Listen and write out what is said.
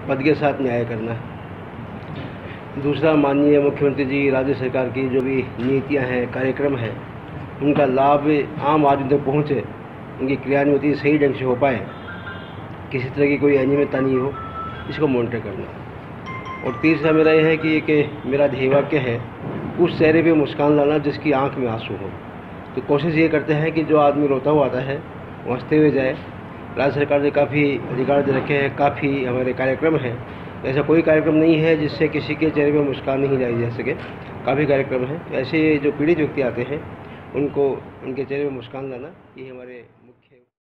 पद के साथ न्याय करना है। दूसरा, माननीय मुख्यमंत्री जी, राज्य सरकार की जो भी नीतियां हैं, कार्यक्रम है, उनका लाभ आम आदमी तक पहुँचे, उनकी क्रियान्विति सही ढंग से हो पाए, किसी तरह की कोई अनियमितता नहीं हो, इसको मॉनिटर करना। और तीसरा मेरा यह है कि एक मेरा ध्येय वाक्य है, उस चेहरे पे मुस्कान लाना जिसकी आंख में आंसू हो। तो कोशिश ये करते हैं कि जो आदमी रोता हुआ आता है वो हंसते हुए जाए। राज्य सरकार ने काफ़ी अधिकार दे रखे हैं, काफ़ी हमारे कार्यक्रम हैं, ऐसा कोई कार्यक्रम नहीं है जिससे किसी के चेहरे पे मुस्कान नहीं लाई जा सके। काफ़ी कार्यक्रम हैं। ऐसे जो पीड़ित व्यक्ति आते हैं उनको उनके चेहरे पे मुस्कान लाना, ये हमारे